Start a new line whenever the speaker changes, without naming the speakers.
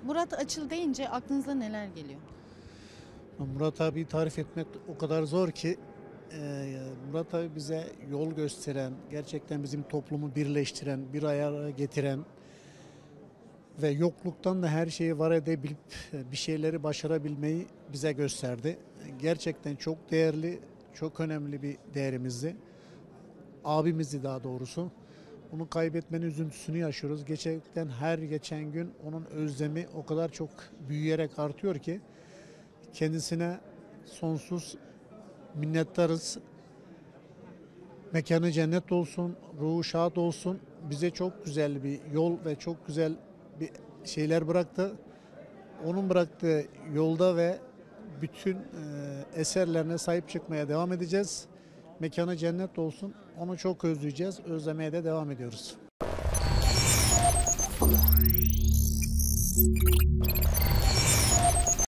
Murat Açıl deyince aklınıza neler geliyor?
Murat abi tarif etmek o kadar zor ki Murat abi bize yol gösteren, gerçekten bizim toplumu birleştiren, bir araya getiren ve yokluktan da her şeyi var edebilip bir şeyleri başarabilmeyi bize gösterdi. Gerçekten çok değerli, çok önemli bir değerimizdi. Abimizdi daha doğrusu. Onu kaybetmenin üzüntüsünü yaşıyoruz. Gerçekten her geçen gün onun özlemi o kadar çok büyüyerek artıyor ki kendisine sonsuz minnettarız. Mekanı cennet olsun, ruhu şad olsun. Bize çok güzel bir yol ve çok güzel bir şeyler bıraktı. Onun bıraktığı yolda ve bütün eserlerine sahip çıkmaya devam edeceğiz. Mekanı cennet olsun. Onu çok özleyeceğiz. Özlemeye de devam ediyoruz.